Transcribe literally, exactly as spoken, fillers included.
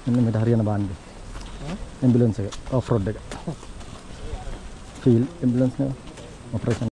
මෙන්න මෙතන හරියන බාන්නේ. ඇම්බියුලන්ස් එක ඔෆ් රෝඩ් එක. ෆීල්ඩ් ඇම්බියුලන්ස් එක ඔපරේෂන්